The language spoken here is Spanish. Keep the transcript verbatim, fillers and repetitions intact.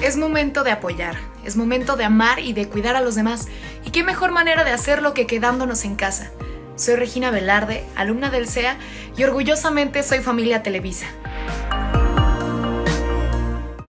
Es momento de apoyar, es momento de amar y de cuidar a los demás. ¿Y qué mejor manera de hacerlo que quedándonos en casa? Soy Regina Velarde, alumna del C E A, y orgullosamente soy familia Televisa.